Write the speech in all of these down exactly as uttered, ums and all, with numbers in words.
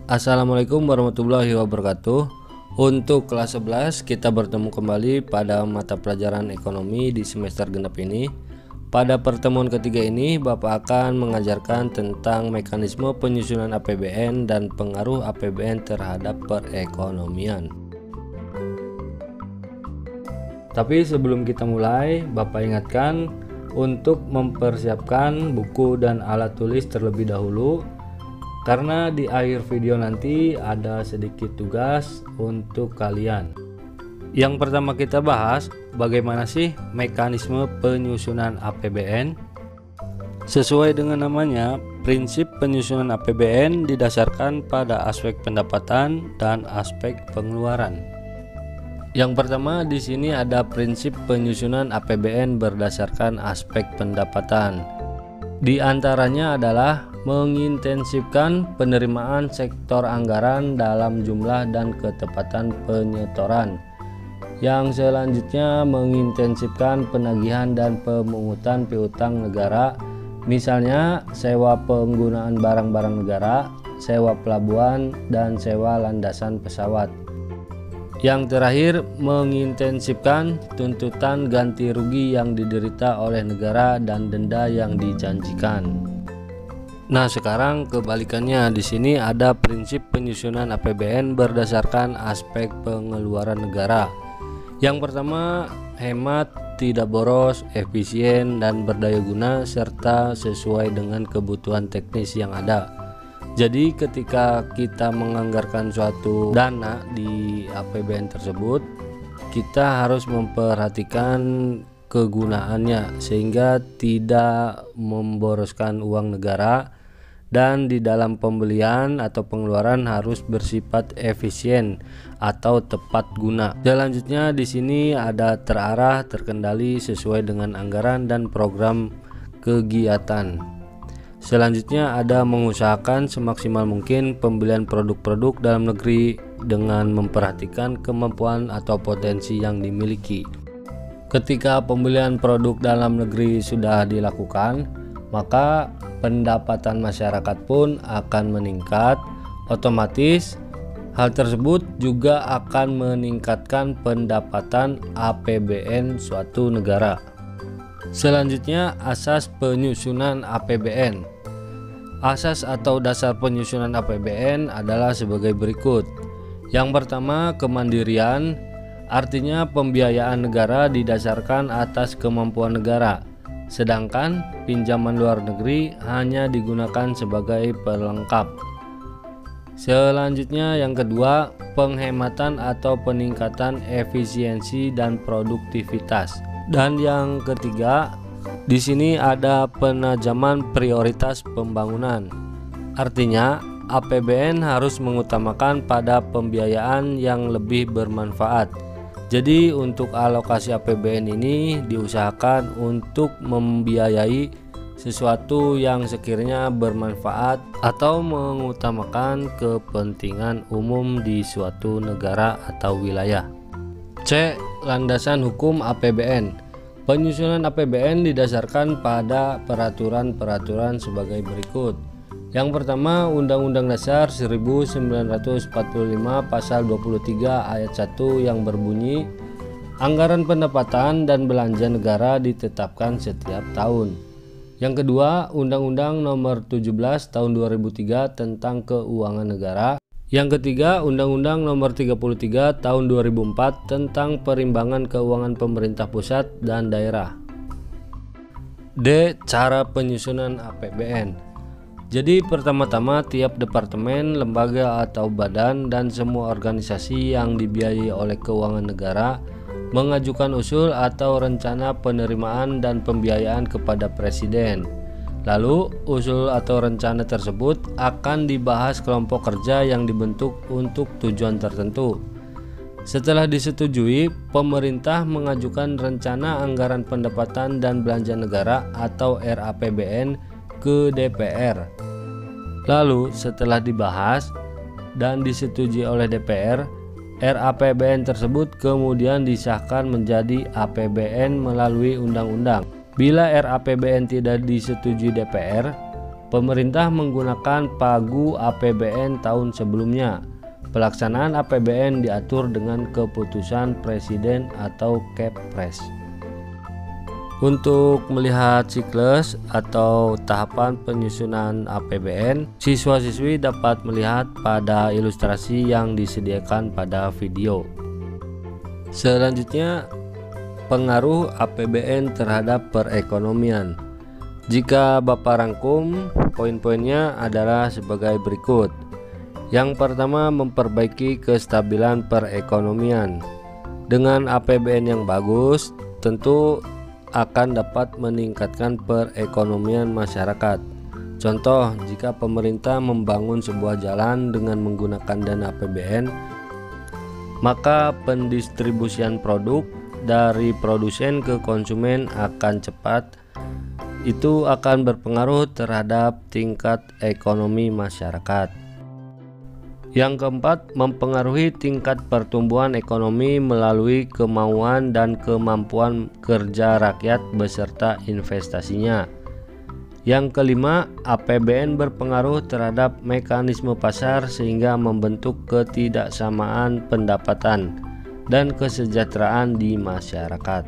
Assalamualaikum warahmatullahi wabarakatuh. Untuk kelas sebelas kita bertemu kembali pada mata pelajaran ekonomi di semester genap ini. Pada pertemuan ketiga ini Bapak akan mengajarkan tentang mekanisme penyusunan A P B N dan pengaruh A P B N terhadap perekonomian. Tapi sebelum kita mulai, Bapak ingatkan untuk mempersiapkan buku dan alat tulis terlebih dahulu, karena di akhir video nanti ada sedikit tugas untuk kalian. Yang pertama kita bahas, bagaimana sih mekanisme penyusunan A P B N? Sesuai dengan namanya, prinsip penyusunan A P B N didasarkan pada aspek pendapatan dan aspek pengeluaran. Yang pertama di sini ada prinsip penyusunan A P B N berdasarkan aspek pendapatan. Di antaranya adalah mengintensifkan penerimaan sektor anggaran dalam jumlah dan ketepatan penyetoran. Yang selanjutnya mengintensifkan penagihan dan pemungutan piutang negara, misalnya sewa penggunaan barang-barang negara, sewa pelabuhan, dan sewa landasan pesawat. Yang terakhir, mengintensifkan tuntutan ganti rugi yang diderita oleh negara dan denda yang dijanjikan. Nah, sekarang kebalikannya, di sini ada prinsip penyusunan A P B N berdasarkan aspek pengeluaran negara. Yang pertama, hemat, tidak boros, efisien, dan berdaya guna serta sesuai dengan kebutuhan teknis yang ada. Jadi ketika kita menganggarkan suatu dana di A P B N tersebut, kita harus memperhatikan kegunaannya sehingga tidak memboroskan uang negara, dan di dalam pembelian atau pengeluaran harus bersifat efisien atau tepat guna. Selanjutnya di sini ada terarah, terkendali sesuai dengan anggaran dan program kegiatan. Selanjutnya ada mengusahakan semaksimal mungkin pembelian produk-produk dalam negeri dengan memperhatikan kemampuan atau potensi yang dimiliki. Ketika pembelian produk dalam negeri sudah dilakukan, maka pendapatan masyarakat pun akan meningkat. Otomatis hal tersebut juga akan meningkatkan pendapatan A P B N suatu negara. Selanjutnya, asas penyusunan A P B N. Asas atau dasar penyusunan A P B N adalah sebagai berikut. Yang pertama, kemandirian, artinya pembiayaan negara didasarkan atas kemampuan negara, sedangkan pinjaman luar negeri hanya digunakan sebagai pelengkap. Selanjutnya yang kedua, penghematan atau peningkatan efisiensi dan produktivitas. Dan yang ketiga, di sini ada penajaman prioritas pembangunan. Artinya, A P B N harus mengutamakan pada pembiayaan yang lebih bermanfaat. Jadi untuk alokasi A P B N ini diusahakan untuk membiayai sesuatu yang sekiranya bermanfaat atau mengutamakan kepentingan umum di suatu negara atau wilayah. C. Landasan hukum A P B N. Penyusunan A P B N didasarkan pada peraturan-peraturan sebagai berikut. Yang pertama, Undang-Undang Dasar seribu sembilan ratus empat puluh lima Pasal dua puluh tiga Ayat satu yang berbunyi, anggaran pendapatan dan belanja negara ditetapkan setiap tahun. Yang kedua, Undang-Undang Nomor tujuh belas Tahun dua ribu tiga tentang Keuangan Negara. Yang ketiga, Undang-Undang Nomor tiga puluh tiga Tahun dua ribu empat tentang Perimbangan Keuangan Pemerintah Pusat dan Daerah. D. Cara penyusunan A P B N. Jadi pertama-tama tiap departemen, lembaga atau badan dan semua organisasi yang dibiayai oleh keuangan negara mengajukan usul atau rencana penerimaan dan pembiayaan kepada Presiden. Lalu usul atau rencana tersebut akan dibahas kelompok kerja yang dibentuk untuk tujuan tertentu. Setelah disetujui, pemerintah mengajukan rencana anggaran pendapatan dan belanja negara atau R A P B N ke D P R. Lalu setelah dibahas dan disetujui oleh D P R, R A P B N tersebut kemudian disahkan menjadi A P B N melalui undang-undang. Bila R A P B N tidak disetujui D P R, Pemerintah menggunakan pagu A P B N tahun sebelumnya. Pelaksanaan A P B N diatur dengan keputusan Presiden atau Kepres. Untuk melihat siklus atau tahapan penyusunan A P B N, siswa-siswi dapat melihat pada ilustrasi yang disediakan pada video. Selanjutnya, pengaruh A P B N terhadap perekonomian. Jika Bapak rangkum, poin-poinnya adalah sebagai berikut. Yang pertama, memperbaiki kestabilan perekonomian. Dengan A P B N yang bagus, tentu akan dapat meningkatkan perekonomian masyarakat. Contoh, jika pemerintah membangun sebuah jalan dengan menggunakan dana A P B N, maka pendistribusian produk dari produsen ke konsumen akan cepat. Itu akan berpengaruh terhadap tingkat ekonomi masyarakat. Yang keempat, mempengaruhi tingkat pertumbuhan ekonomi melalui kemauan dan kemampuan kerja rakyat beserta investasinya. Yang kelima, A P B N berpengaruh terhadap mekanisme pasar sehingga membentuk ketidaksamaan pendapatan dan kesejahteraan di masyarakat.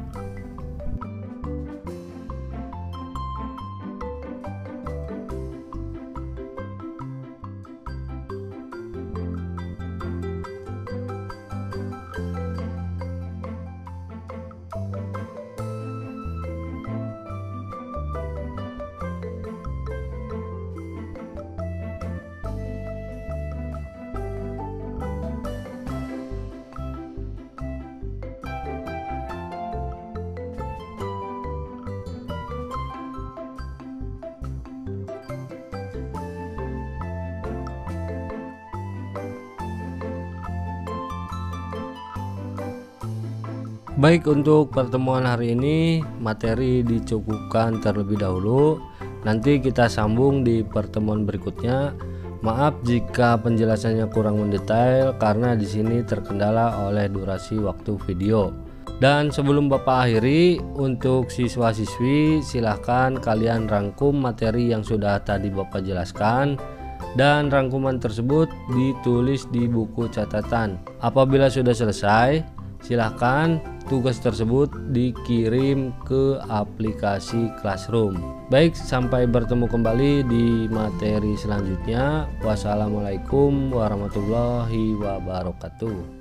Baik, untuk pertemuan hari ini materi dicukupkan terlebih dahulu. Nanti kita sambung di pertemuan berikutnya. Maaf jika penjelasannya kurang mendetail karena di sini terkendala oleh durasi waktu video. Dan sebelum Bapak akhiri, untuk siswa-siswi silahkan kalian rangkum materi yang sudah tadi Bapak jelaskan, dan rangkuman tersebut ditulis di buku catatan. Apabila sudah selesai, silahkan tugas tersebut dikirim ke aplikasi Classroom. Baik, sampai bertemu kembali di materi selanjutnya. Wassalamualaikum warahmatullahi wabarakatuh.